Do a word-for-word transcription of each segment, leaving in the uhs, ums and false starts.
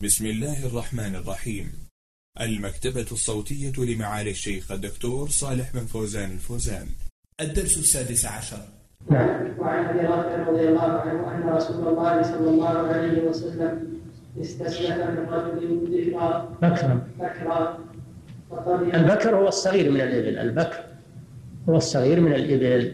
بسم الله الرحمن الرحيم. المكتبة الصوتية لمعالي الشيخ الدكتور صالح بن فوزان الفوزان. الدرس السادس عشر. وعن ابي رافع رضي الله عنه ان رسول الله صلى الله عليه وسلم استسلف من رجل ذكرا بكرا بكرا البكر هو الصغير من الإبل. البكر هو الصغير من الإبل.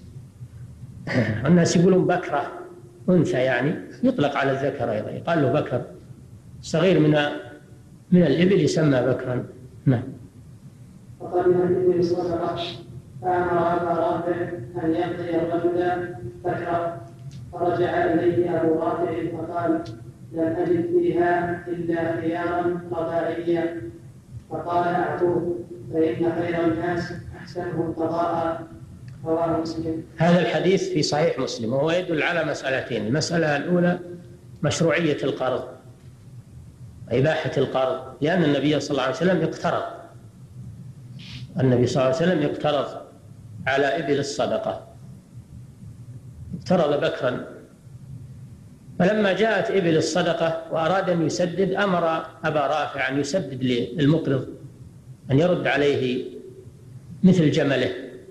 الناس يقولون بكرة أنثى، يعني يطلق على الذكر أيضا، يقال له بكر. صغير من من الإبل يسمى بكرا. نعم. فقدم النبي صلى الله عليه وسلم فأمر أبا رافع أن يقضي الرجل بكرا، فرجع إليه أبو رافع فقال: لم أجد فيها إلا خيارا قضائيا. فقال: أعطوه فإن خير الناس أحسنهم قضاء. رواه مسلم. هذا الحديث في صحيح مسلم، وهو يدل على مسألتين. المسألة الأولى مشروعية القرض، إباحة القرض، لأن النبي صلى الله عليه وسلم اقترض النبي صلى الله عليه وسلم اقترض على إبل الصدقة، اقترض بكرا. فلما جاءت إبل الصدقة وأراد أن يسدد، أمر أبا رافع أن يسدد للمقرض، أن يرد عليه مثل جمله.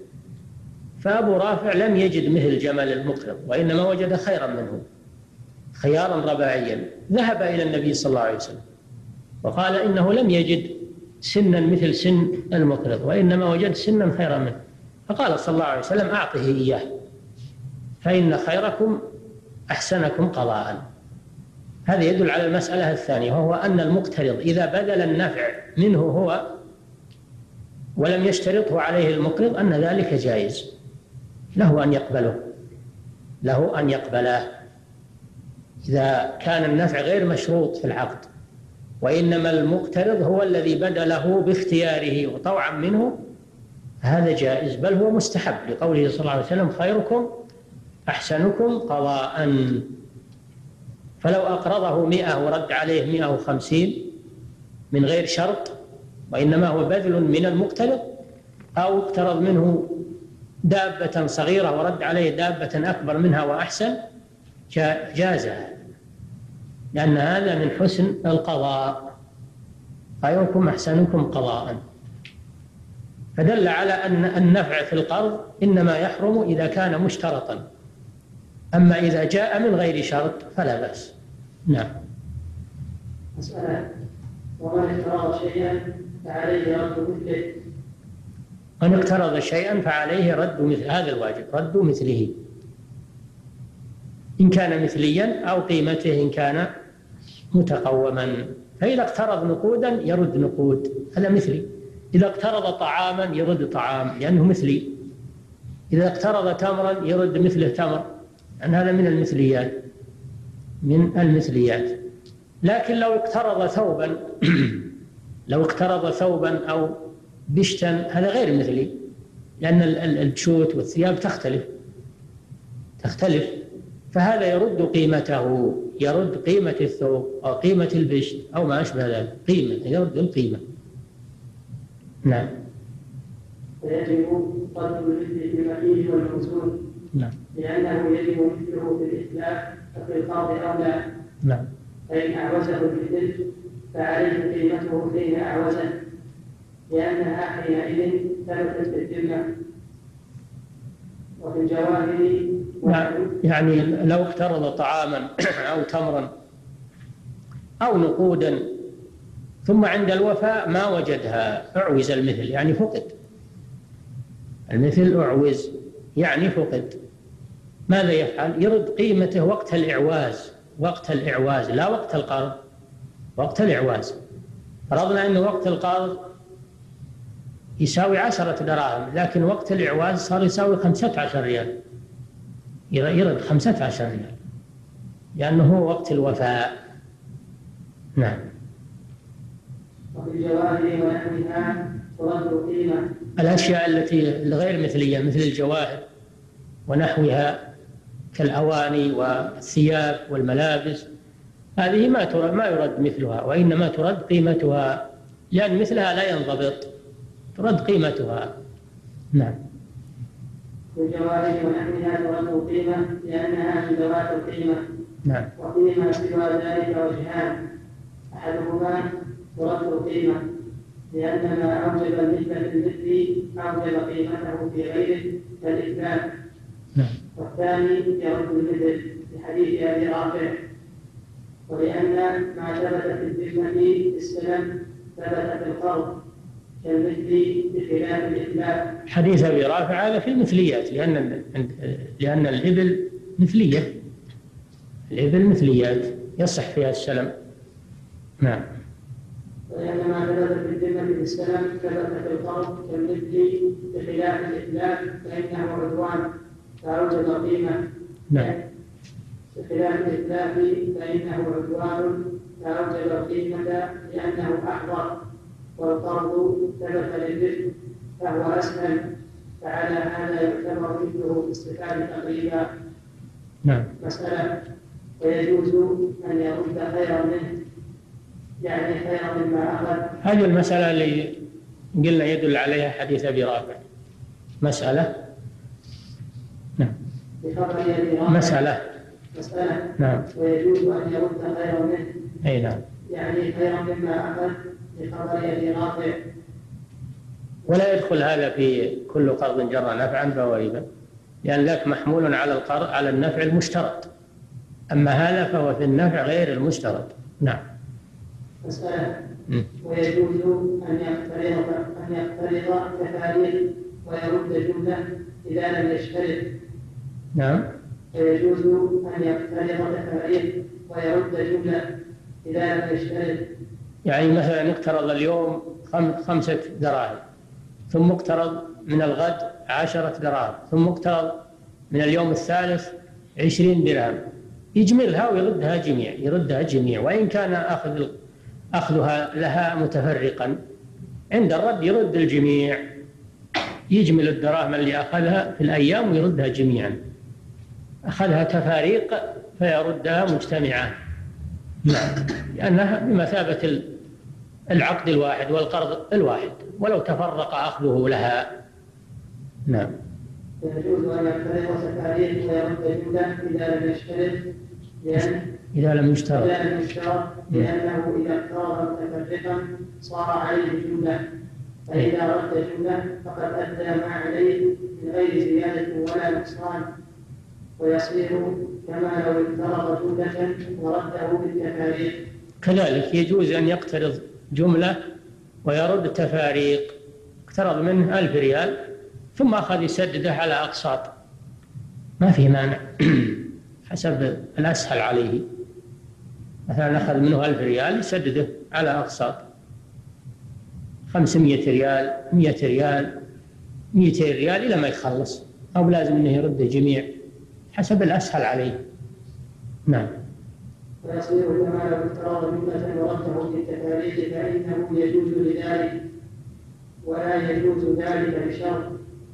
فأبو رافع لم يجد مثل جمل المقرض، وإنما وجد خيرا منه، خيارا رباعيا. ذهب إلى النبي صلى الله عليه وسلم وقال إنه لم يجد سنا مثل سن المقرض، وإنما وجد سنا خيرا منه. فقال صلى الله عليه وسلم: أعطه إياه فإن خيركم أحسنكم قضاء. هذا يدل على المسألة الثانية، وهو أن المقترض إذا بذل النفع منه هو ولم يشترطه عليه المقرض أن ذلك جائز، له أن يقبله له أن يقبله إذا كان النفع غير مشروط في العقد، وإنما المقترض هو الذي بذله باختياره وطوعا منه، هذا جائز، بل هو مستحب، لقوله صلى الله عليه وسلم: خيركم أحسنكم قضاء. فلو أقرضه مئة ورد عليه مئة وخمسين من غير شرط، وإنما هو بذل من المقترض، أو اقترض منه دابة صغيرة ورد عليه دابة أكبر منها وأحسن، جاز، لأن هذا من حسن القضاء. خيركم أحسنكم قضاء. فدل على أن النفع في القرض إنما يحرم إذا كان مشترطا، أما إذا جاء من غير شرط فلا بأس. نعم. مسألة: ومن اقترض شيئا فعليه رد مثله. من اقترض شيئا فعليه رد مثل هذا الواجب، رد مثله إن كان مثليا، أو قيمته إن كان متقوما. فإذا اقترض نقودا يرد نقود، هذا مثلي. إذا اقترض طعاما يرد طعام لأنه مثلي. إذا اقترض تمرا يرد مثله تمر، لأن هذا من المثليات من المثليات. لكن لو اقترض ثوبا لو اقترض ثوبا أو بشتا، هذا غير مثلي، لأن البشوت والثياب تختلف تختلف فهذا يرد قيمته، يرد قيمة الثوب أو قيمة البشت أو ما أشبه ذلك، قيمة، يرد القيمة. نعم. فيجب رد المثل في المكيل والموزون. نعم. لأنه يجب مثله في الإتلاف، ففي القرض أولى. نعم. فإن أعوزه بالتلف فعليه قيمته حين أعوزه، لأنها حينئذ ثبتت بالذمة. وفي الجواهر يعني لو اقترض طعاما أو تمرا أو نقودا ثم عند الوفاء ما وجدها، أعوز المثل، يعني فقد المثل، أعوز يعني فقد. ماذا يفعل؟ يرد قيمته وقت الإعواز، وقت الإعواز لا وقت القرض، وقت الإعواز. فرضنا أنه وقت القرض يساوي عشرة دراهم، لكن وقت الإعواز صار يساوي خمسة عشر ريال، يرد خمسة عشر ريال لأنه هو وقت الوفاء. نعم. وفي الجواهر ونحوها ترد قيمة. الأشياء التي الغير مثلية مثل الجواهر ونحوها كالأواني والثياب والملابس، هذه ما ترد ما يرد مثلها، وإنما ترد قيمتها، لأن مثلها لا ينضبط، ترد قيمتها. نعم. والجواهر ونحوها ترد قيمة لأنها من ذوات القيمة. نعم. وقيمة سوى ذلك وجهان: أحدهما ترد القيمة لأن ما أوجب المثل في المثل أوجب قيمته في غيره كالإثبات، والثاني يرد المثل لحديث أبي رافع، ولأن ما ثبت في الذمة السلم ثبت في القرض كالمثل بخلاف الإثبات. حديث أبي رافع هذا في المثليات، لأن لأن الإبل مثلية، الإبل مثليات يصح فيها السلم. نعم. ولأن ما ثبت في الذمة السلم ثبت في القرض كالمثل بخلاف الإثبات فإنه عدوان فأوجب قيمة. نعم. بخلاف الإتلاف فإنه عدوان فأوجب قيمة لأنه أحضر، والقرض ثبت للرفق فهو أسهل، فعلى هذا يعتبر مثله في الصفات تقريبا. نعم. مسألة: ويجوز أن يرد خيرا منه، يعني خيرا مما أخذ. هذه المسألة اللي قلنا يدل عليها حديث أبي رافع. مسألة نعم بخبر أبي رافع مسألة مسألة نعم. ويجوز أن يرد خيرا منه، أي نعم، يعني خيرا مما أخذ بخبر أبي رافع. ولا يدخل هذا في كل قرض جرى نفعا فهو ربا، لأن ذاك محمول على القرض على النفع المشترط، أما هذا فهو في النفع غير المشترط. نعم. مسألة: ويجوز أن يقترض أن يقترض تفاريق ويرد جملة إذا لم يشترط. نعم. ويجوز أن يقترض تفاريق ويرد جملة إذا لم يشترط. يعني مثلا اقترض اليوم خمسة دراهم، ثم اقترض من الغد عشرة دراهم، ثم اقترض من اليوم الثالث عشرين درهم، يجملها ويردها جميع يردها جميع وإن كان أخذ أخذها لها متفرقا، عند الرد يرد الجميع، يجمل الدراهم اللي أخذها في الأيام ويردها جميعا. أخذها تفاريق فيردها مجتمعة، نعم، لأنها بمثابة العقد الواحد والقرض الواحد ولو تفرق أخذه لها. نعم. ويجوز أن يقترض تفاريق ويرد جملة إذا لم يشترط، لأن إذا لم يشترط إذا لم يشترط لأنه إذا اقترض متفرقا صار عليه جملة، فإذا رد جملة فقد أدى ما عليه من غير زيادة ولا نقصان، ويصير كما لو اقترض جملة ورده بالتفاريق. كذلك يجوز أن يقترض جملة ويرد تفاريق، اقترض منه ألف ريال ثم أخذ يسدده على أقساط، ما في مانع حسب الأسهل عليه. مثلا أخذ منه ألف ريال يسدده على أقساط، خمسمائة ريال، مئة ريال، مئتين ريال إلى ما يخلص، أو لازم أنه يرد جميع حسب الأسهل عليه. نعم. ويصير كما لو اقترض جملة ورده بالتفاريق فإنه يجوز لذلك، ولا يجوز ذلك بشرط.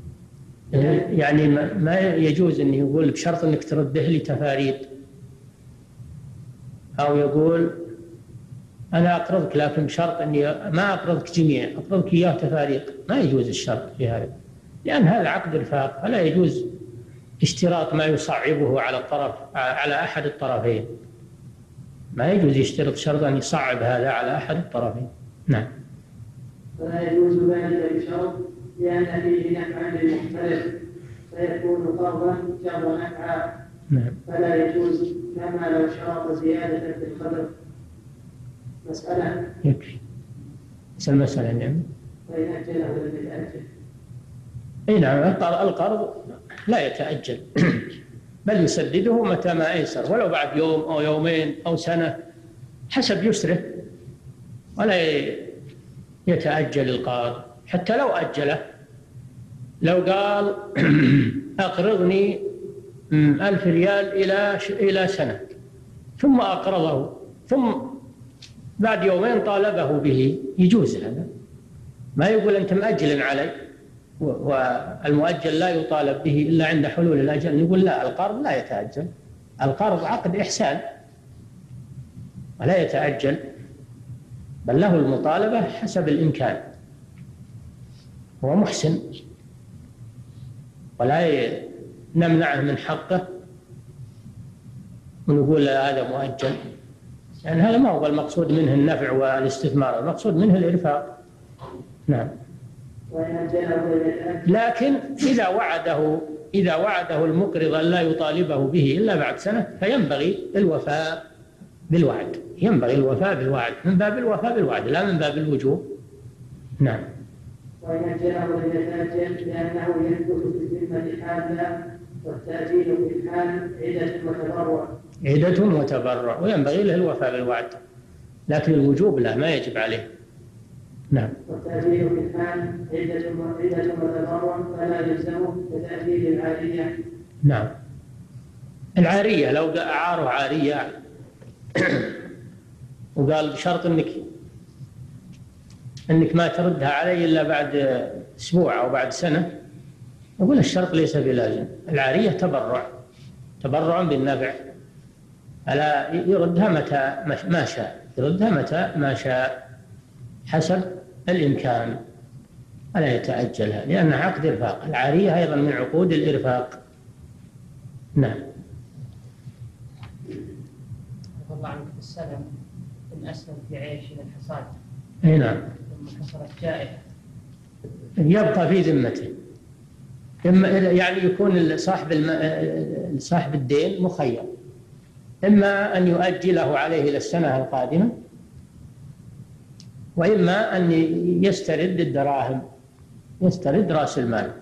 يعني ما يجوز أن يقول بشرط أنك ترده لي تفاريق، أو يقول أنا أقرضك لكن بشرط أني ما أقرضك جميع، أقرضك إياه تفاريق، ما يجوز الشرط في هذا، لأن هذا عقد رفاق، فلا يجوز اشتراط ما يصعبه على الطرف على أحد الطرفين، ما يجوز يشترط شرط أن يصعب هذا على أحد الطرفين. نعم. فلا يجوز ذلك بشرط لأن فيه نفعا للمختلف فيكون قرضا جر نفعا. نعم. فلا يجوز كما لو شرط زيادة في القدر. مسألة يكفي مثل المسألة. نعم. وإن أجله لم يتأجل. أي نعم، القرض لا يتأجل بل يسدده متى ما أيسر، ولو بعد يوم أو يومين أو سنة حسب يسره، ولا يتأجل القرض حتى لو أجله. لو قال أقرضني ألف ريال إلى إلى سنة ثم أقرضه ثم بعد يومين طالبه به، يجوز هذا، ما يقول أنت مأجل علي، والمؤجل لا يطالب به إلا عند حلول الأجل. نقول لا، القرض لا يتأجل، القرض عقد إحسان ولا يتأجل، بل له المطالبة حسب الإمكان، هو محسن ولا نمنعه من حقه ونقول هذا مؤجل. يعني هذا ما هو المقصود منه النفع والاستثمار، المقصود منه الإرفاق. نعم. لكن إذا وعده إذا وعده المقرض أن لا يطالبه به إلا بعد سنة فينبغي الوفاء بالوعد، ينبغي الوفاء بالوعد من باب الوفاء بالوعد لا من باب الوجوب. نعم. وإن أجله لم يتأجل لأنه يثبت في الذمة حالا، والتأجيل في الحال عدة وتبرع عدة وتبرع وينبغي له الوفاء بالوعد، لكن الوجوب لا، ما يجب عليه. نعم. والتأجيل في الحال عدة عدة وتبرع فلا يلزمه كتأجيل العارية. نعم. العارية لو أعاره عارية وقال بشرط انك انك ما تردها علي الا بعد اسبوع او بعد سنه، يقول الشرط ليس بلازم. العاريه تبرع تبرع بالنفع، الا يردها متى ما شاء، يردها متى ما شاء حسب الامكان، الا يتاجلها لانها عقد ارفاق. العاريه ايضا من عقود الارفاق. نعم. الله عنك في السلم إن أسلم في عيش إلى الحصاد. أي نعم. ثم حصلت جائحة. يبقى في ذمته، إما يعني يكون صاحب الم... صاحب الدين مخير، إما أن يؤجله عليه إلى السنة القادمة، وإما أن يسترد الدراهم، يسترد رأس المال.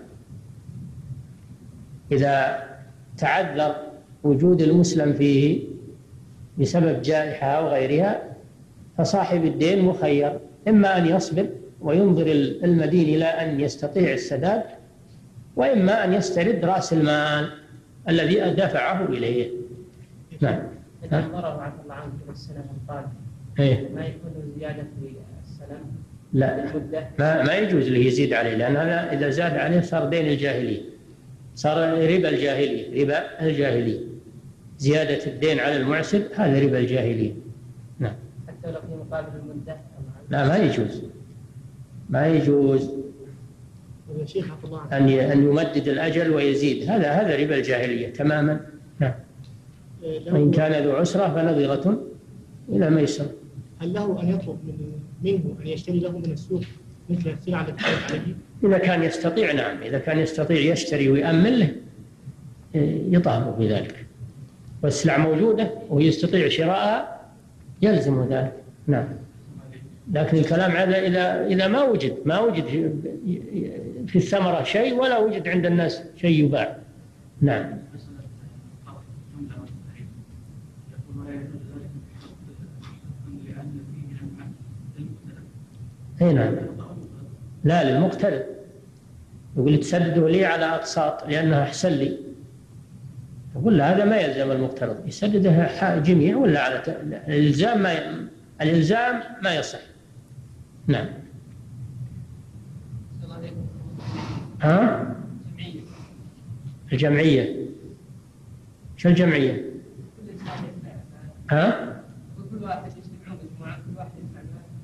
إذا تعذر وجود المسلم فيه بسبب جائحة أو غيرها فصاحب الدين مخير، إما أن يصبر وينظر المدين إلى أن يستطيع السداد، وإما أن يسترد رأس المال الذي دفعه إليه. نعم. إذا ضرب عفى الله عنك في السنة القادمة إيه؟ ما يكون زيادة في السلام؟ لا، ما, ما يجوز له يزيد عليه، لأن هذا إذا زاد عليه صار دين الجاهلية، صار ربا الجاهلية، ربا الجاهلية. زيادة الدين على المعسر هذا ربا الجاهلية. نعم. حتى لو في مقابل المدة؟ لا، ما يجوز، ما يجوز أن أن يمدد الأجل ويزيد، هذا هذا ربا الجاهلية تماما. نعم. وإن كان ذو عسرة فنظرة إلى ميسر. هل له أن يطلب منه أن يشتري له من السوق مثل السلعة التي كانت عليه؟ إذا كان يستطيع، نعم، إذا كان يستطيع يشتري ويأمن له يطالب بذلك، والسلع موجودة ويستطيع شراءها يلزم ذلك. نعم. لكن الكلام على إذا إذا ما وجد ما وجد في الثمرة شيء ولا وجد عند الناس شيء يباع. نعم. اي نعم. لا، للمقترض يقول تسدده لي على أقساط لأنها أحسن لي، يقول له هذا ما يلزم المقترض، يسدده جميع ولا على الإلزام ما ي... الإلزام ما يصح. نعم. ها؟ الجمعية. شو الجمعية؟ ها؟ كل واحد يجتمعون مجموعة، كل واحد يدفع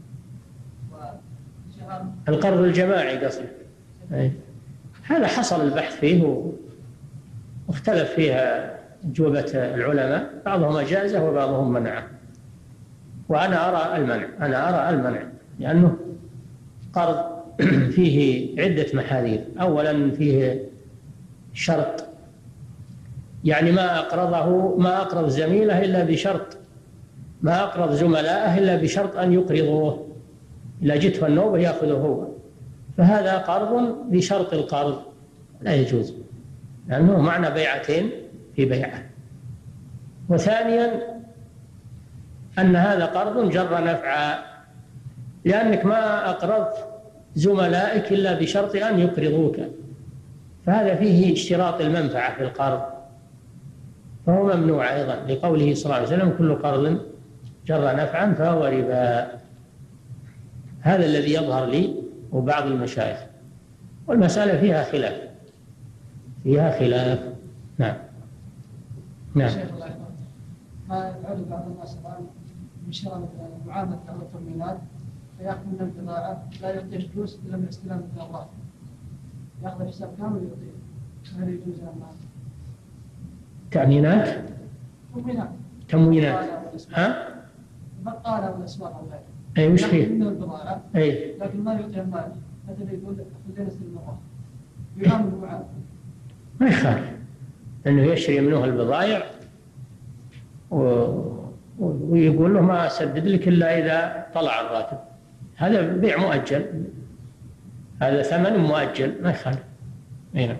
وشهر. القرض الجماعي قصدي. هذا حصل البحث فيه واختلف فيها أجوبة العلماء، بعضهم أجازه وبعضهم منعه، وأنا أرى المنع، أنا أرى المنع لأنه قرض فيه عدة محاذير. أولا فيه شرط، يعني ما أقرضه ما أقرض زميله إلا بشرط، ما أقرض زملائه إلا بشرط أن يقرضوه، إذا جته النوبة يأخذه هو، فهذا قرض بشرط القرض لا يجوز، لأنه معنى بيعتين في بيعة. وثانيا أن هذا قرض جر نفعا، لأنك ما أقرضت زملائك إلا بشرط أن يقرضوك، فهذا فيه اشتراط المنفعة في القرض، فهو ممنوع أيضا لقوله صلى الله عليه وسلم كل قرض جر نفعا فهو ربا. هذا الذي يظهر لي وبعض المشايخ، والمسألة فيها خلاف، فيها خلاف. نعم. نعم. ما يفعل بعض الناس الآن بشراء مثلا معاملة أو تموينات، فيأخذ من البضاعة لا يعطيه فلوس إلا من استلام الدولار، يأخذ حساب كامل ويعطيه، هل يجوز أم لا؟ تأمينات؟ تموينات. تموينات. ها؟ البقالة والأسواق أو غيره. أي وش فيه؟ منه البضاعة. أي. لكن ما يعطي المال، مثلا يقول خلينا نسلم مرة. يعامل معامل. ما يخالف أنه يشري منه البضائع و... ويقول له ما أسدد لك إلا إذا طلع الراتب. هذا بيع مؤجل، هذا ثمن مؤجل، ما يخالف. نعم.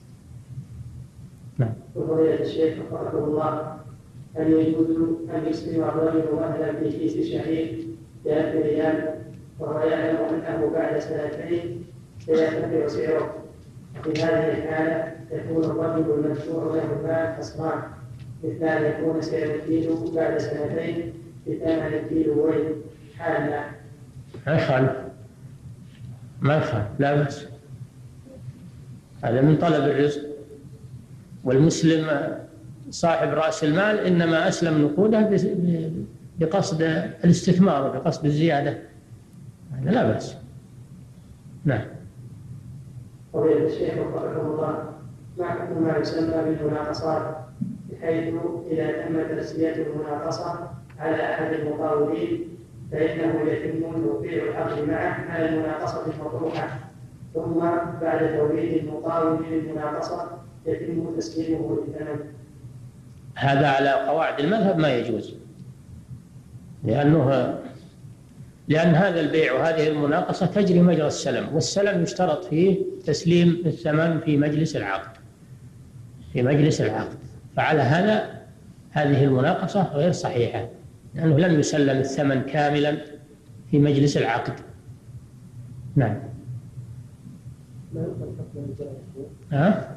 نعم. وفضيلة الشيخ وفقكم الله، هل يجوز أن يسلم الرجل مثلا في كيس شعير بألف ريال وهو يعلم أنه بعد سنتين سيرتفع سعره؟ في هذه الحالة يكون الرجل المدفوع له مال خسران، مثل أن يكون سعر الكيلو بعد سنتين بثمن الكيلوين حالا. ما يخالف، ما يخالف، لا بأس. هذا من طلب الرزق، والمسلم صاحب رأس المال إنما أسلم نقوده بقصد الاستثمار وبقصد الزيادة، هذا لا بأس. نعم. فضيلة الشيخ وفقكم الله، ما حكم ما يسمى بالمناقصات، بحيث إذا تم تسمية المناقصة على أحد المقاولين فإنه يتم توقيع العقد معه على المناقصة المطروحة، ثم بعد توريد المقاول للمناقصة يتم تسليمه للثمن. هذا على قواعد المذهب ما يجوز، لأنه لأن هذا البيع وهذه المناقصة تجري مجرى السلم، والسلم يشترط فيه تسليم الثمن في مجلس العقد في مجلس العقد فعلى هذا هذه المناقصة غير صحيحة، لأنه لم يسلم الثمن كاملا في مجلس العقد. نعم. ها؟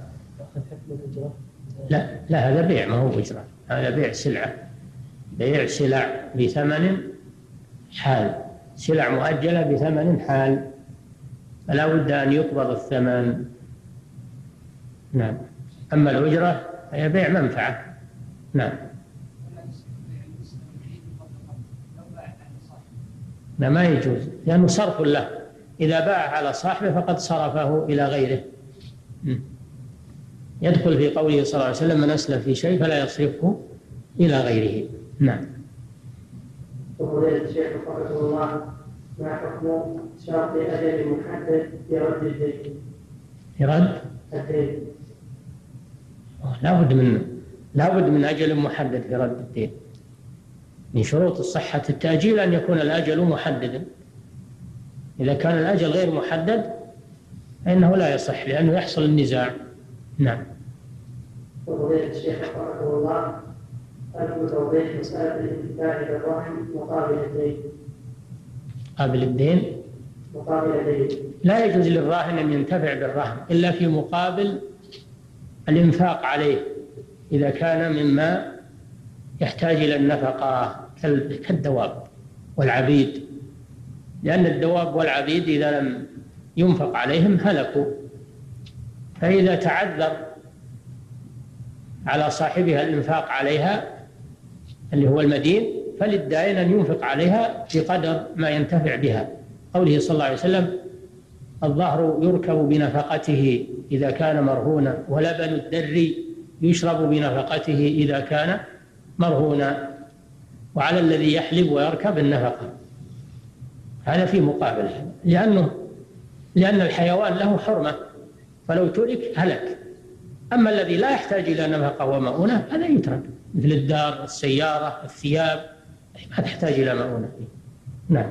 لا لا، هذا بيع ما هو أجرة، هذا بيع سلعة، بيع سلع بثمن حال، سلع مؤجلة بثمن حال، فلا بد أن يقبض الثمن. نعم. أما الأجرة هي بيع منفعة. نعم. لا، ما يجوز، لأنه صرف له، إذا باع على صاحبه فقد صرفه إلى غيره. يدخل في قوله صلى الله عليه وسلم: من أسلف في شيء فلا يصرفه إلى غيره. نعم. وفضيلة الشيخ وفقكم الله، ما حكم شرط أجل محدد في رد الدين؟ في رد الدين لا بد من لا بد من أجل محدد في رد الدين. من شروط الصحة التأجيل أن يكون الأجل محددا. إذا كان الأجل غير محدد فإنه لا يصح، لأنه يحصل النزاع. نعم. وفضيلة الشيخ وفقكم الله، أرجو توضيح مسألة الانتفاع بالرهن مقابل الدين. قابل الدين مقابل الدين لا يجوز للراهن أن ينتفع بالرهن إلا في مقابل الإنفاق عليه، إذا كان مما يحتاج إلى النفقة كالدواب والعبيد، لأن الدواب والعبيد إذا لم ينفق عليهم هلكوا. فإذا تعذر على صاحبها الإنفاق عليها اللي هو المدين، فللدائن أن ينفق عليها بقدر ما ينتفع بها. قوله صلى الله عليه وسلم: الظهر يركب بنفقته إذا كان مرهونا، ولبن الدر يشرب بنفقته إذا كان مرهونا، وعلى الذي يحلب ويركب النفقة. هذا في مقابل، لأنه لأن الحيوان له حرمة، فلو ترك هلك. أما الذي لا يحتاج إلى نفقة ومؤونة هذا يترك، مثل الدار، السيارة، الثياب، ما تحتاج إلى مؤونة. نعم.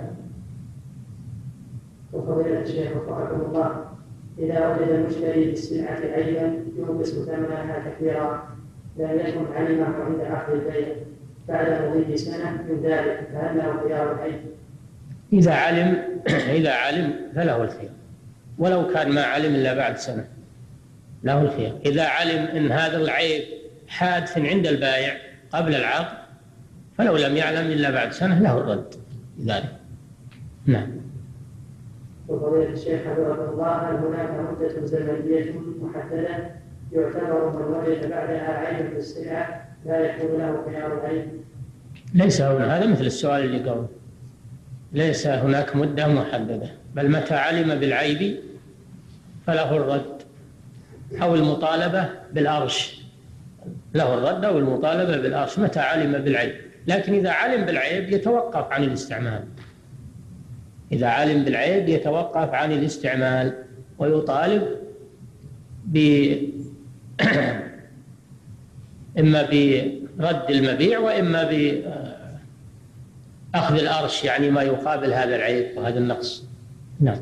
وفضيلة الشيخ وفقكم الله، إذا وجد المشتري بالسلعة عيبا ينقص ثمنها كثيرا لم يكن علمه عند عقد البيع بعد مضي سنة من ذلك، فهل له خيار العيب؟ إذا علم إذا علم فله الخيار، ولو كان ما علم إلا بعد سنة له الخيار. إذا علم أن هذا العيب حادث عند البائع قبل العقد، فلو لم يعلم إلا بعد سنة له الرد ذلك. نعم. وفضيلة الشيخ حفظه الله، هل هناك مدة زمنية محددة يعتبر من وجد بعدها عيب في السلعة لا يكون له خيار العيب؟ ليس هنا، هذا مثل السؤال اللي قبل، ليس هناك مدة محددة، بل متى علم بالعيب فله الرد أو المطالبة بالأرش، له الرد أو المطالبة بالأرش متى علم بالعيب. لكن إذا علم بالعيب يتوقف عن الاستعمال. إذا علم بالعيب يتوقف عن الاستعمال ويطالب ب إما برد المبيع وإما بأخذ الأرش، يعني ما يقابل هذا العيب وهذا النقص. نعم.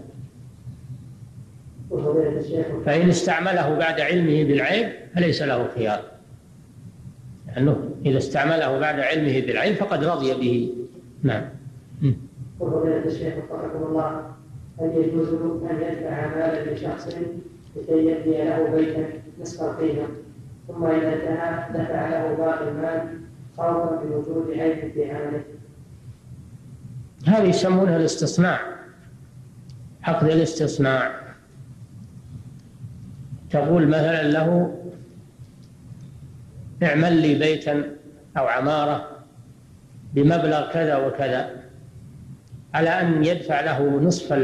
فإن استعمله بعد علمه بالعيب فليس له خيار، لأنه إذا استعمله بعد علمه بالعيب فقد رضي به. نعم. وفضيلة الشيخ وفقكم الله، هل يجوز أن يدفع مالا لشخص لكي يبني له بيتا نصف القيمة، ثم إذا انتهى دفع له باقي المال خوفا من وجود عيب في عمله؟ هذه يسمونها الاستصناع، عقد الاستصناع. تقول مثلا له اعمل لي بيتا أو عمارة بمبلغ كذا وكذا، على أن يدفع له نصف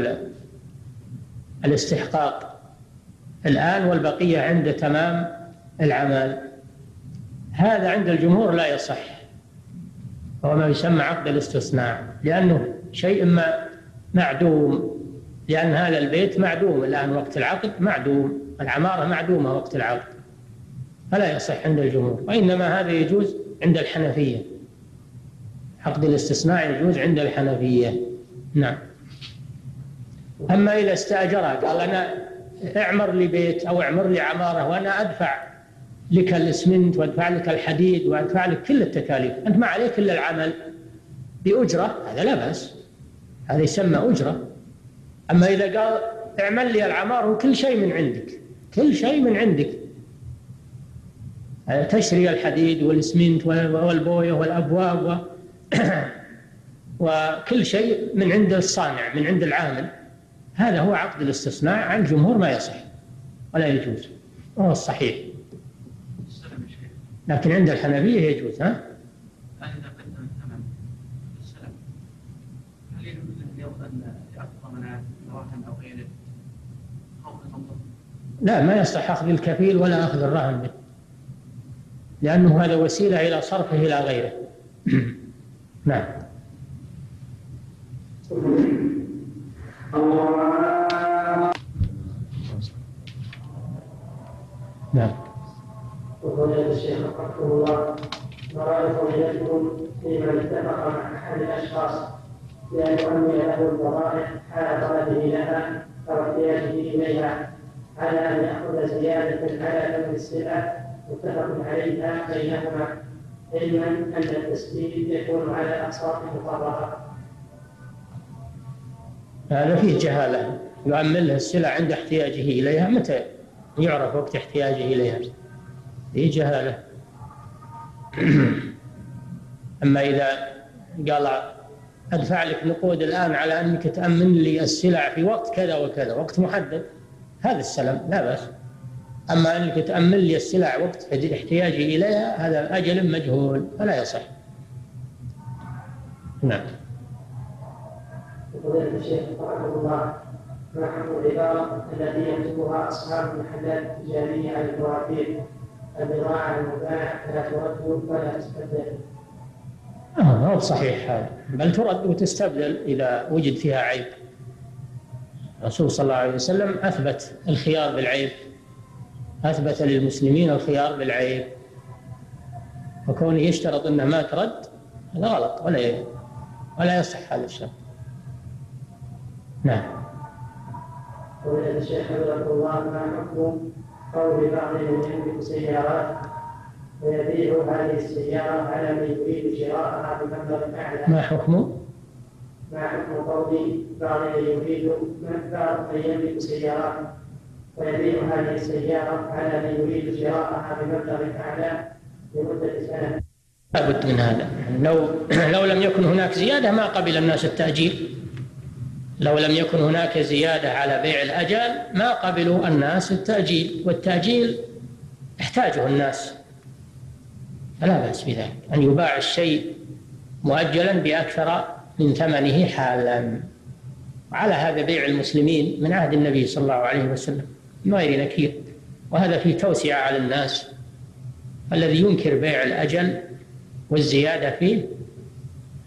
الاستحقاق الآن والبقية عند تمام العمل. هذا عند الجمهور لا يصح، وهو ما يسمى عقد الاستصناع، لأنه شيء ما معدوم، لأن هذا البيت معدوم الآن وقت العقد، معدوم، العمارة معدومة وقت العقد، فلا يصح عند الجمهور. وإنما هذا يجوز عند الحنفية، عقد الاستصناع يجوز عند الحنفية. نعم. أما إذا استأجره قال أنا اعمر لي بيت أو اعمر لي عمارة وأنا أدفع لك الإسمنت وأدفع لك الحديد وأدفع لك كل التكاليف، أنت ما عليك إلا العمل بأجرة، هذا لا بأس، هذا يسمى أجرة. أما إذا قال اعمل لي العمارة وكل شيء من عندك، كل شيء من عندك، تشتري الحديد والإسمنت والبوية والأبواب و... وكل شيء من عند الصانع، من عند العامل، هذا هو عقد الاستصناع. عند الجمهور ما يصح ولا يجوز، وهو الصحيح، لكن عند الحنفية يجوز. ها؟ إذا قدم الثمن السلم هل يجوز أن يأخذ ضمانات الرهن أو غيره؟ لا، ما يصح أخذ الكفيل ولا أخذ الرهن به، لأنه هذا وسيلة إلى صرفه إلى غيره. نعم. نعم. وفضيلة الشيخ وفقكم الله، ما رأي فضيلتكم فيمن اتفق مع أحد الأشخاص بأن يؤمن له الضرائب حال طلبه لها أو احتياجه إليها، على أن يأخذ زيادة على ثمن السلعة متفق عليها بينهما، علما أن التسديد يكون على أقساط مقررة؟ هذا فيه جهالة، يؤمن له السلع عند احتياجه إليها، متى يعرف وقت احتياجه إليها؟ فيه جهالة. أما إذا قال أدفع لك نقود الآن على أنك تأمن لي السلع في وقت كذا وكذا، وقت محدد، هذا السلم لا بأس. أما أنك تأمن لي السلع وقت احتياجي إليها، هذا أجل مجهول فلا يصح. نعم. وفضيلة الشيخ رحمه الله، ما حكم العبارة التي يكتبها أصحاب المحلات التجارية على الفواتير: البضاعة المباعة لا ترد ولا تستبدل؟ آه هو صحيح هذا، بل ترد وتستبدل إذا وجد فيها عيب. الرسول صلى الله عليه وسلم أثبت الخيار بالعيب، أثبت للمسلمين الخيار بالعيب، وكونه يشترط أنه ما ترد هذا غلط، ولا ولا يصح هذا الشرط. نعم. وإذا الشيخ حفظه الله، ما حكم قول بعضهم يملك سيارات ويبيع هذه السيارة على من يريد شراءها بمبلغ أعلى؟ ما حكم؟ ما حكم قول بعضهم يريد بعض من يملك سيارات ويبيع هذه السيارة على من يريد شراءها بمبلغ أعلى لمدة سنة؟ لا بد من هذا. لو لو لم يكن هناك زيادة ما قبل الناس التأجيل، لو لم يكن هناك زيادة على بيع الأجل ما قبلوا الناس التأجيل، والتأجيل يحتاجه الناس، فلا بأس بذلك أن يباع الشيء مؤجلا بأكثر من ثمنه حالا. وعلى هذا بيع المسلمين من عهد النبي صلى الله عليه وسلم من غير نكير، وهذا فيه توسعة على الناس. الذي ينكر بيع الأجل والزيادة فيه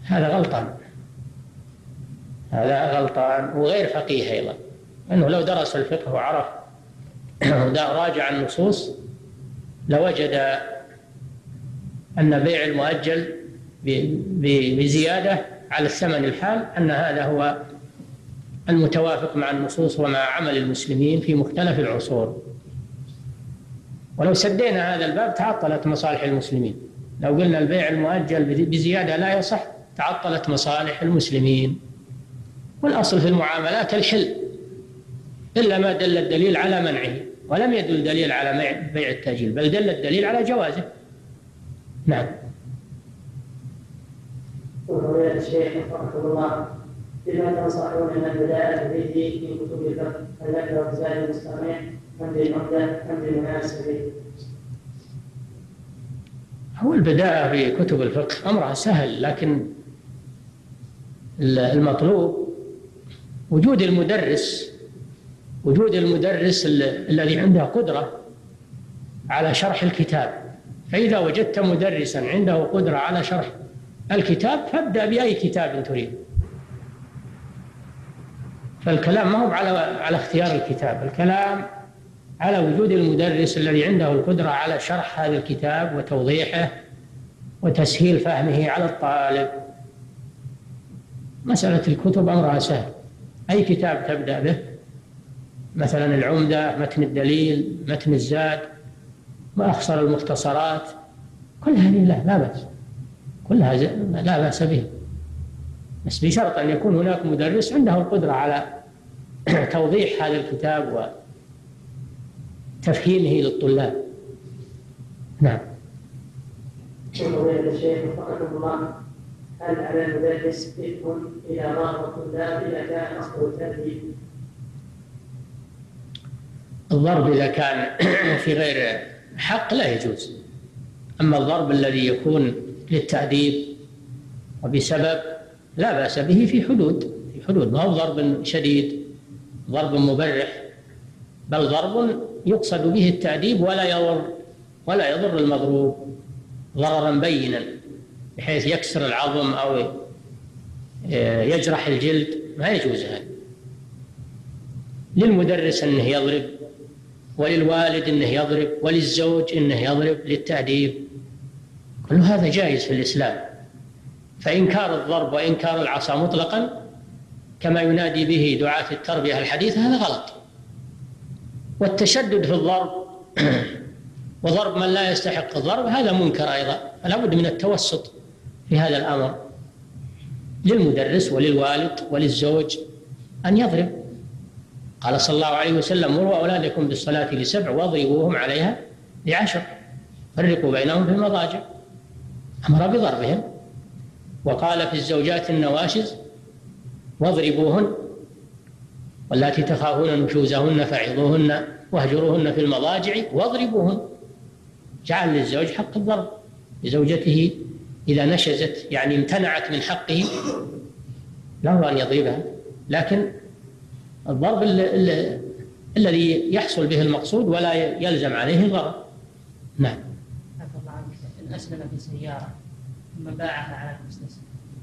هذا غلطان، هذا غلطان وغير فقيه أيضا، أنه لو درس الفقه وعرف راجع النصوص لوجد أن بيع المؤجل بزيادة على الثمن الحال أن هذا هو المتوافق مع النصوص ومع عمل المسلمين في مختلف العصور. ولو سدينا هذا الباب تعطلت مصالح المسلمين، لو قلنا البيع المؤجل بزيادة لا يصح تعطلت مصالح المسلمين. والأصل في المعاملات الحل إلا ما دل الدليل على منعه، ولم يدل دليل على بيع التأجيل، بل دل الدليل على جوازه. نعم. وفضيلة الشيخ وفقكم الله، بما تنصحون من البداية به في كتب الفقه؟ هل ذكر زاد المستمع أم بالعمدة أم بالمناسبة؟ هو البداية في كتب الفقه أمرها سهل، لكن المطلوب وجود المدرس، وجود المدرس الذي عنده قدرة على شرح الكتاب. فإذا وجدت مدرسا عنده قدرة على شرح الكتاب فابدأ بأي كتاب تريد. فالكلام ما هو على على اختيار الكتاب، الكلام على وجود المدرس الذي عنده القدرة على شرح هذا الكتاب وتوضيحه وتسهيل فهمه على الطالب. مسألة الكتب أمرها سهل، أي كتاب تبدأ به، مثلا العمدة، متن الدليل، متن الزاد، وأخصر المختصرات، كل هذه لا, لا بأس، كلها لا بأس به، بس بشرط أن يكون هناك مدرس عنده القدرة على توضيح هذا الكتاب وتفهيمه للطلاب. نعم. وفضيلة الشيخ وفقكم الله، هل على المدرس إثم إذا ضرب الطلاب إذا كان أصله التأديب؟ الضرب إذا كان في غير حق لا يجوز، أما الضرب الذي يكون للتأديب وبسبب لا بأس به في حدود، في حدود، ما هو ضرب شديد، ضرب مبرح، بل ضرب يقصد به التأديب ولا يضر ولا يضر المضروب ضررا بينا بحيث يكسر العظم أو يجرح الجلد، ما يجوز هذا. للمدرس أنه يضرب، وللوالد أنه يضرب، وللزوج أنه يضرب للتأديب، كل هذا جائز في الإسلام. فإنكار الضرب وإنكار العصا مطلقا كما ينادي به دعاة التربية الحديثة هذا غلط. والتشدد في الضرب وضرب من لا يستحق الضرب هذا منكر أيضا، فلا بد من التوسط في هذا الأمر. للمدرس وللوالد وللزوج أن يضرب. قال صلى الله عليه وسلم: مروا أولادكم بالصلاة لسبع واضربوهم عليها لعشر، فرقوا بينهم في المضاجع. أمر بضربهم. وقال في الزوجات النواشز: واضربوهن، واللاتي تخافون نشوزهن فعظوهن واهجروهن في المضاجع واضربوهن. جعل للزوج حق الضرب لزوجته إذا نشزت، يعني امتنعت من حقه، له أن يضربها، لكن الضرب الذي يحصل به المقصود ولا يلزم عليه الضرر. نعم. إن أسلم في سيارة ثم باعها على المستسلم،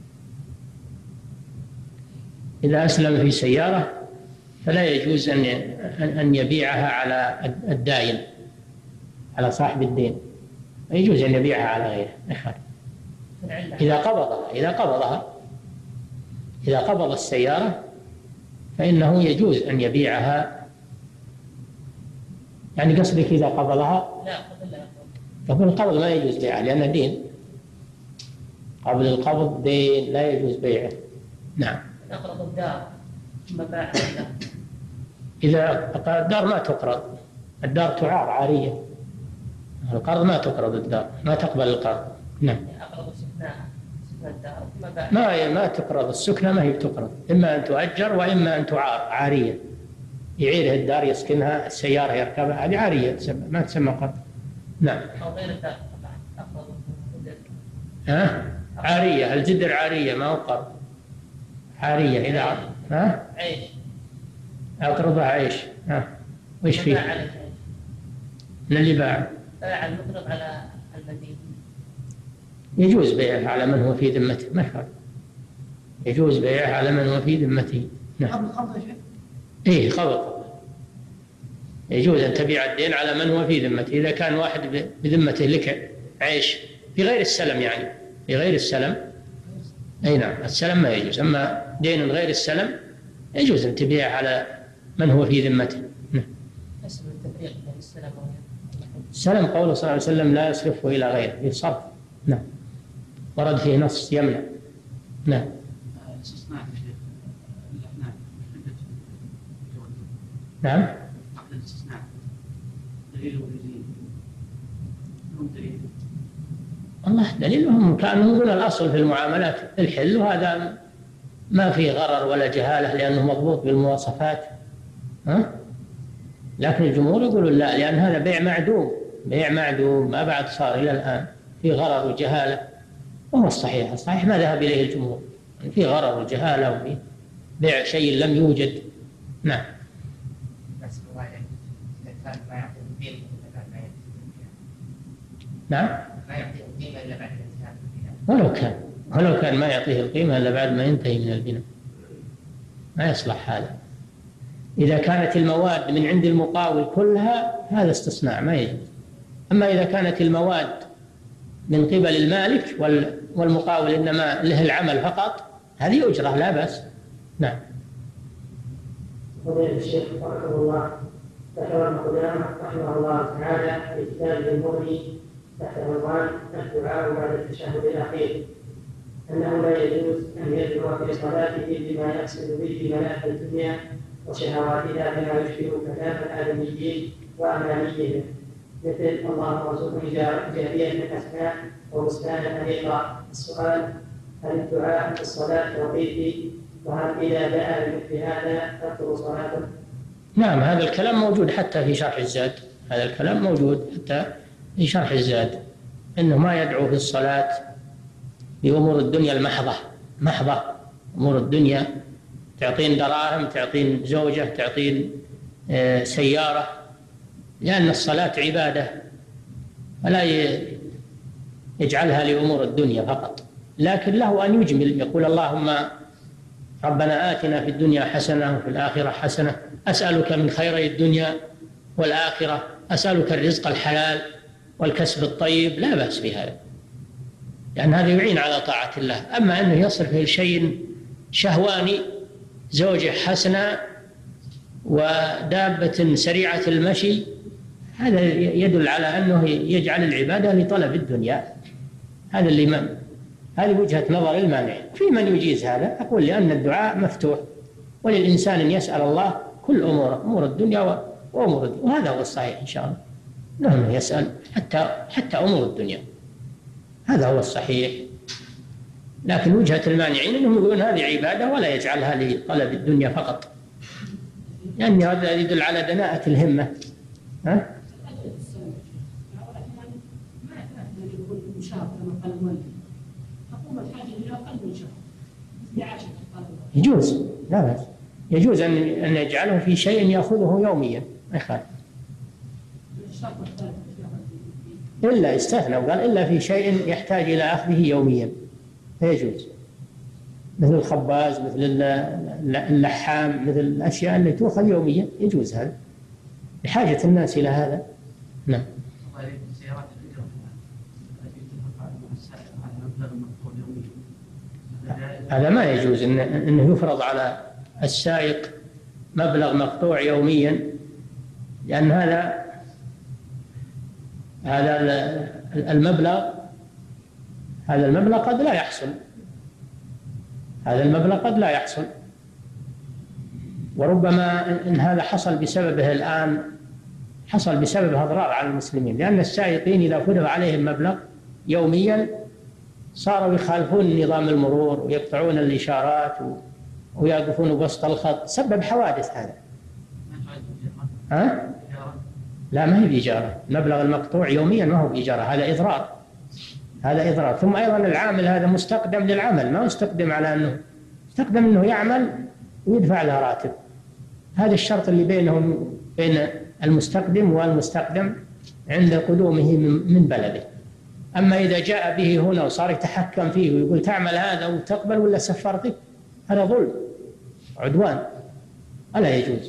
إذا أسلم في سيارة فلا يجوز أن أن يبيعها على الداين، على صاحب الدين، يجوز أن يبيعها على غيره. إذا قبضها إذا قبضها إذا قبض السيارة فإنه يجوز أن يبيعها. يعني قصدك إذا قبضها؟ لا، قبل لا يقبض. قبل القبض ما يجوز بيعها لأنه دين. قبل القبض دين لا يجوز بيعه. نعم. أقرض الدار ثم باعها. إذا الدار ما تقرض، الدار تعار عارية، القرض ما تقرض، الدار ما تقبل القرض. نعم. أقرض سكناها، سكن الدار ثم باعها. ما ما تقرض السكنة، ما هي بتقرض، إما أن تؤجر وإما أن تعار عارية، يعيرها الدار يسكنها، السيارة يركبها، هذه عارية تسمى، ما تسمى قرض. نعم. أو غير الدار طبعا أقرض الجدر. ها؟ عارية، الجدر عارية ما هو قرض، عارية إذا عرض. ها؟ عيش. أقرضها عيش. ها؟ وإيش فيه؟ باع عليه من اللي باع؟ باع المقرض على المدين. يجوز بيعه على من هو في ذمته، ما يخالف. يجوز بيعه على من هو في ذمته. نعم. قبل القبض يا شيخ؟ إيه قبض. يجوز أن تبيع الدين على من هو في ذمته إذا كان واحد بذمته لك عيش في غير السلم، يعني في غير السلم. أي نعم، السلم ما يجوز، أما دين غير السلم يجوز أن تبيع على من هو في ذمته. نعم. اسم التفريق بين السلم السلم قوله صلى الله عليه وسلم لا يصرفه إلى غيره، في صرف. نعم. ورد فيه نص يمنع. نعم. استثناء يا شيخ الأحناف. نعم. عقد الاستثناء دليله يزيد. هم دليل. والله دليلهم كانوا يقولون الأصل في المعاملات الحل، وهذا ما فيه غرر ولا جهالة لأنه مضبوط بالمواصفات. ها؟ لكن الجمهور يقولون لا، لأن هذا بيع معدوم، بيع معدوم ما بعد صار إلى الآن في غرر وجهالة. وهو الصحيح، الصحيح ما ذهب إليه الجمهور، في غرر وجهالة وفي بيع شيء لم يوجد. نعم. بس الله إذا كان ما يعطي الدين إلا بعد ما ينتهي. نعم. ما يعطي القيمة إلا بعد انتهاء البناء. ولو كان ولو كان ما يعطيه القيمة إلا بعد ما ينتهي من البناء ما يصلح هذا. إذا كانت المواد من عند المقاول كلها هذا استثناء ما يجوز. أما إذا كانت المواد من قبل المالك والمقاول إنما له العمل فقط هذه أجرة لا بأس. نعم. فضيلة الشيخ رحمه الله ذكر ابن قدامة رحمه الله تعالى في كتابه المغني تحت عنوان الدعاء بعد التشهد الأخير أنه لا يجوز أن يدعو في صلاته بما يقصد به ملاك الدنيا وشهواتها كما يشبه كلام الآدميين وأمانيهم، مثل اللهم ارزقني جارية حسناء وبستانا أنيقا. السؤال: هل الدعاء في الصلاة توقيفي؟ وهل إذا دعا بمثل هذا تبطل صلاته؟ نعم، هذا الكلام موجود حتى في شرح الزاد. هذا الكلام موجود حتى في شرح الزاد، إنه ما يدعو في الصلاة بأمور الدنيا المحضة محضة أمور الدنيا، تعطين دراهم، تعطين زوجة، تعطين سيارة، لأن الصلاة عبادة فلا يجعلها لأمور الدنيا فقط. لكن له أن يجمل، يقول اللهم ربنا آتنا في الدنيا حسنة وفي الآخرة حسنة، أسألك من خيري الدنيا والآخرة، أسألك الرزق الحلال والكسب الطيب، لا بأس بهذا، لأن هذا يعين على طاعة الله. أما أنه يصرف لشيء شهواني، زوجة حسنة ودابة سريعة المشي، هذا يدل على أنه يجعل العبادة لطلب الدنيا. هذا اللي من هذه وجهة نظر المانع. في من يجيز هذا، أقول لأن الدعاء مفتوح، وللإنسان أن يسأل الله كل أمور أمور الدنيا وأمور الدنيا، وهذا هو الصحيح إن شاء الله، نعم يسأل حتى حتى أمور الدنيا، هذا هو الصحيح. لكن وجهة المانعين أنهم يقولون هذه عبادة ولا يجعلها لطلب الدنيا فقط، لأن يعني هذا يدل على دناءة الهمة. ها؟ يجوز، لا بأس، يجوز أن أن يجعله في شيء يأخذه يوميا ما يخالف، إلا استثنى وقال إلا في شيء يحتاج إلى أخذه يوميا فيجوز، مثل الخباز، مثل اللحام، مثل الأشياء التي تؤخذ يوميا يجوز هذا بحاجة الناس إلى هذا. نعم. هذا ما يجوز إن إنه يفرض على السائق مبلغ مقطوع يوميا، لأن هذا هذا المبلغ هذا المبلغ قد لا يحصل هذا المبلغ قد لا يحصل وربما إن هذا حصل بسببه الآن حصل بسببه أضرار على المسلمين، لأن السائقين إذا فرض عليهم مبلغ يوميا صاروا يخالفون نظام المرور ويقطعون الإشارات ويقفون بوسط الخط، سبب حوادث هذا. ها؟ لا، ما هي بإجارة، المبلغ المقطوع يوميا ما هو بإجارة، هذا إضرار هذا إضرار. ثم أيضا العامل هذا مستقدم للعمل، ما مستقدم على أنه مستقدم أنه يعمل ويدفع له راتب، هذا الشرط اللي بينهم بين المستقدم والمستقدم عند قدومه من بلده. أما إذا جاء به هنا وصار يتحكم فيه ويقول تعمل هذا وتقبل ولا سفرتك، هذا ظلم عدوان ولا يجوز.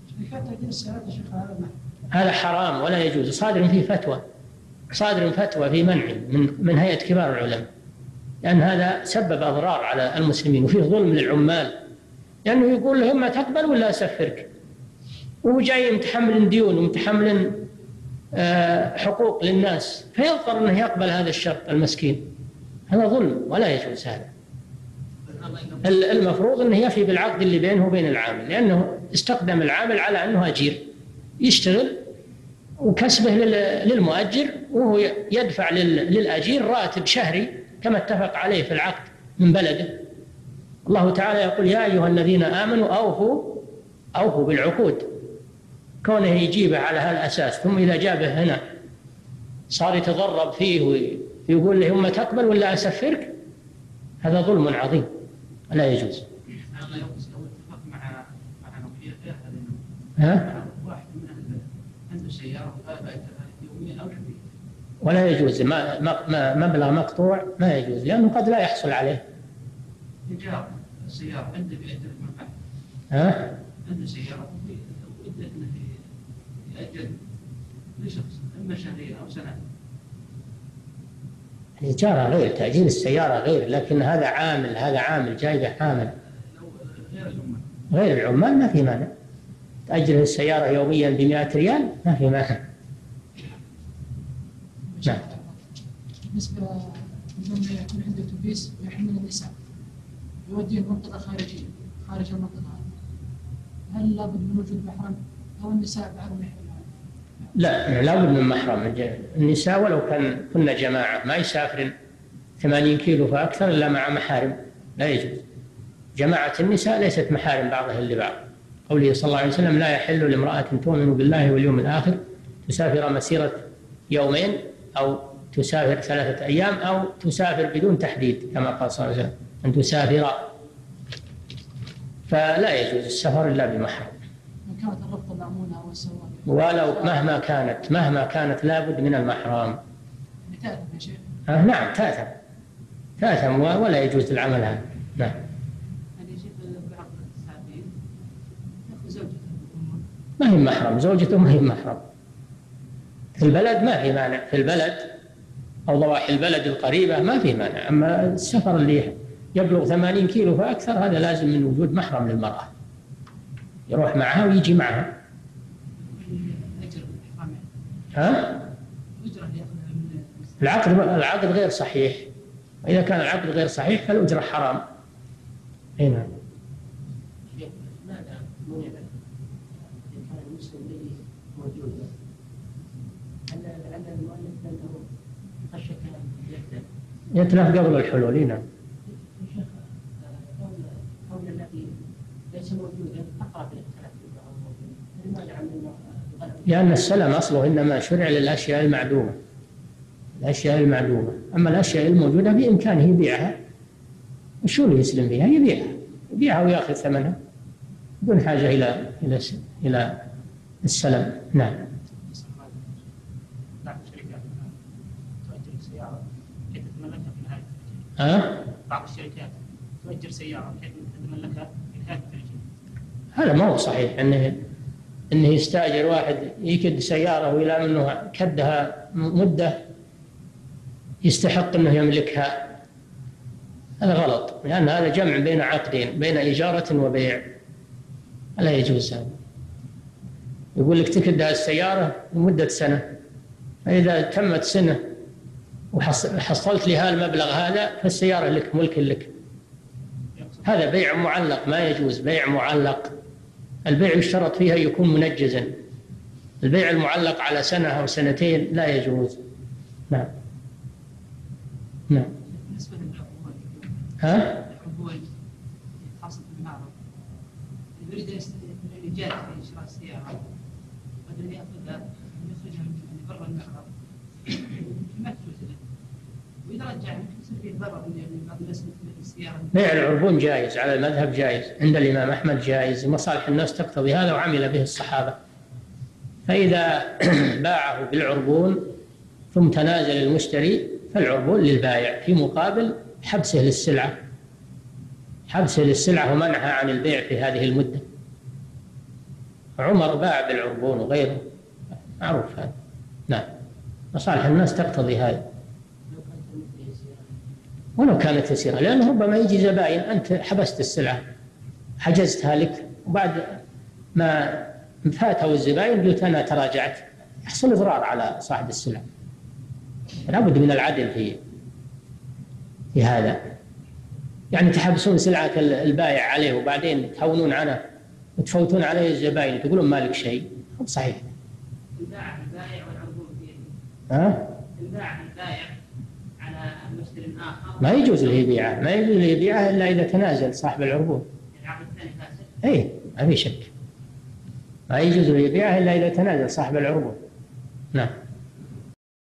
هذا حرام ولا يجوز. صادر فيه فتوى صادر فتوى في منع من من هيئة كبار العلماء، لأن هذا سبب أضرار على المسلمين وفيه ظلم للعمال، لأنه يقول لهم ما تقبل ولا أسفرك، وهو جاي متحمل ديون ومتحمل حقوق للناس، فيضطر أنه يقبل هذا الشرط المسكين. هذا ظلم ولا يجوز. هذا المفروض أنه يفي بالعقد اللي بينه وبين العامل، لأنه استخدم العامل على أنه أجير يشتغل وكسبه للمؤجر، وهو يدفع للأجير راتب شهري كما اتفق عليه في العقد من بلده. الله تعالى يقول يا أيها الذين آمنوا أوفوا أوفوا بالعقود. كونه يجيبه على هذا الأساس ثم إذا جابه هنا صار يتضرب فيه ويقول له ما تقبل ولا أسفرك، هذا ظلم عظيم لا يجوز. ها؟ ولا يجوز. ما مبلغ مقطوع ما يجوز، لأنه قد لا يحصل عليه. تجارة السيارة عنده بيأجر منفعة. ها؟ عنده سيارة ويبدأ أنه يأجر لشخص إما شهرين أو سنة. الإجارة غير، تأجير السيارة غير، لكن هذا عامل هذا عامل جايبه عامل. غير العمال غير العمال ما في مانع. تأجر السيارة يوميا بمئة ريال ما في مانع. نعم. بالنسبة لمن يكون عنده أتوبيس ويحمل النساء يوديه منطقة خارجية خارج المنطقة، هل لابد من وجود محرم أو النساء بعضهم يحملون؟ لا، لابد من محرم. النساء ولو كان كنا جماعة ما يسافرن ثمانين كيلو فأكثر إلا مع محارم، لا يجوز. جماعة النساء ليست محارم بعضها لبعض. قوله صلى الله عليه وسلم لا يحل لامرأة تؤمن بالله واليوم الآخر تسافر مسيرة يومين أو تسافر ثلاثة أيام أو تسافر بدون تحديد، كما قال صلى الله عليه وسلم أن تسافر. فلا يجوز السفر إلا بمحرم. كانت الربطة مأمونة أو السواق ولو مهما كانت مهما كانت لابد من المحرم. تأثم يا شيخ؟ آه نعم تأثم تأثم ولا يجوز العمل هذا. نعم. ما هي محرم، زوجته ما هي محرم. في البلد ما في مانع، في البلد أو ضواحي البلد القريبة ما في مانع، أما السفر اللي يبلغ ثمانين كيلو فأكثر هذا لازم من وجود محرم للمرأة يروح معها ويجي معها. ها؟ العقد العقد غير صحيح، وإذا كان العقد غير صحيح فالأجرة حرام. هنا يتلف قبل الحلول. نعم. قول الذي ليس موجودا أقرب للثلاث، لأن السلم أصله إنما شرع للأشياء المعدومة الأشياء المعدومة أما الأشياء الموجودة بإمكانه يبيعها. وشو اللي يسلم فيها؟ يبيعها يبيعها ويأخذ ثمنها بدون حاجة إلى إلى إلى السلم. نعم. ها؟ بعض الشركات تؤجر سيارة بحيث تتملكها في نهاية التأجير. هذا ما هو صحيح انه انه يستاجر واحد يكد سيارة وإلى منه كدها مدة يستحق انه يملكها. هذا غلط، لأن هذا جمع بين عقدين، بين إجارة وبيع، لا يجوز هذا. يقول لك تكدها السيارة لمدة سنة، فإذا تمت سنة وحصلت لها المبلغ هذا فالسيارة لك، ملك لك. هذا بيع معلق ما يجوز. بيع معلق البيع يشترط فيها يكون منجزا. البيع المعلق على سنة أو سنتين لا يجوز. نعم. نعم. بالنسبة للعقود ها؟ العقود خاصة في المعرض يريد الإيجاد في شراء السيارة بدل يأخذها يخرجها من برا المعرض ما تجوز له، وإذا رجع يصير فيه ضرر يعني بعض الناس مثل السيارة. بيع العربون جائز على المذهب، جائز عند الإمام أحمد، جائز، مصالح الناس تقتضي هذا وعمل به الصحابة. فإذا باعه بالعربون ثم تنازل المشتري فالعربون للبائع في مقابل حبسه للسلعة، حبس للسلعة ومنعها عن البيع في هذه المدة. عمر باع بالعربون وغيره، معروف هذا. نعم، مصالح الناس تقتضي هذا ولو كانت يسيرة، لأنه ربما يجي زبائن أنت حبست السلعة حجزتها لك وبعد ما فاتوا الزبائن قلت أنا تراجعت، يحصل إضرار على صاحب السلعة. لابد من العدل في في هذا، يعني تحبسون سلعة البائع عليه وبعدين تهونون عنه وتفوتون عليه الزبائن تقولون مالك شيء، صحيح. انباع البائع والعربون بيده. ها؟ انباع البائع على مشتري آخر ما يجوز له يبيعه، ما يجوز له يبيعه إلا إذا تنازل صاحب العربون. العقد الثاني فاسد. إيه، ما في شك، ما يجوز له يبيعه إلا إذا تنازل صاحب العربون. نعم.